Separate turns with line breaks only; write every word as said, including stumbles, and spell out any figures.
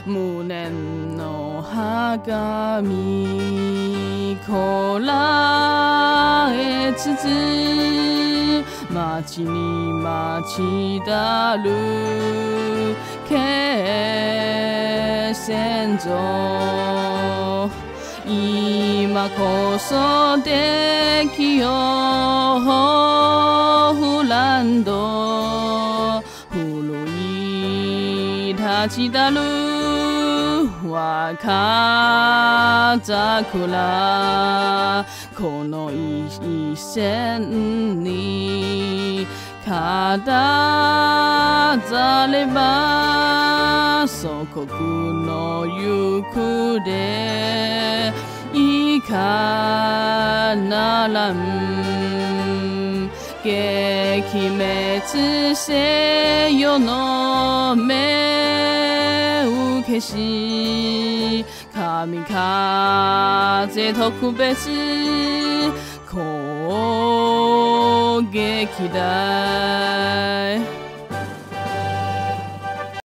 無念の鏡こらえつつ待ちに待ちだる気先祖今こそ敵よフランド古い立ちだる若桜この一線にかざれば祖国の行くでいかならん撃滅せよの目受けし神風特別攻撃だ